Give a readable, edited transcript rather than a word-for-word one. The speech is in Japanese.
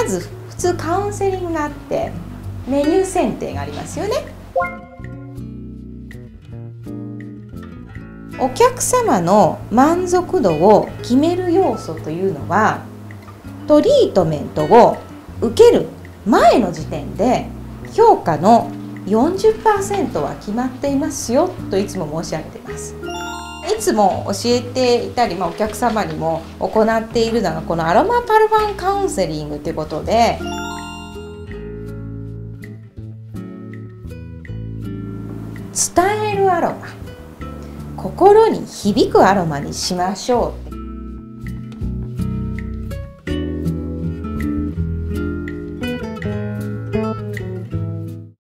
まず普通カウンセリングがあってメニュー選定がありますよね。お客様の満足度を決める要素というのは、トリートメントを受ける前の時点で評価の 40% は決まっていますよといつも申し上げています。いつも教えていたり、お客様にも行っているのがこのアロマパルファンカウンセリングということで、伝えるアロマ、心に響くアロマにしましょう